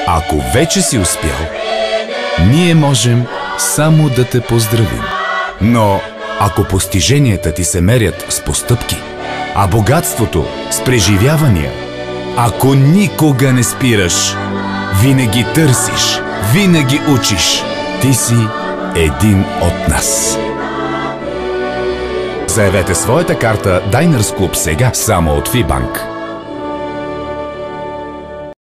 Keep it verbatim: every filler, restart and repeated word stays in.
Ако вече си успял, ние можем само да те поздравим. Но ако постиженията ти се мерят с постъпки, а богатството с преживявания, ако никога не спираш, винаги търсиш, винаги учиш, ти си един от нас. Заявете своята карта Diners Club сега само от Фибанк.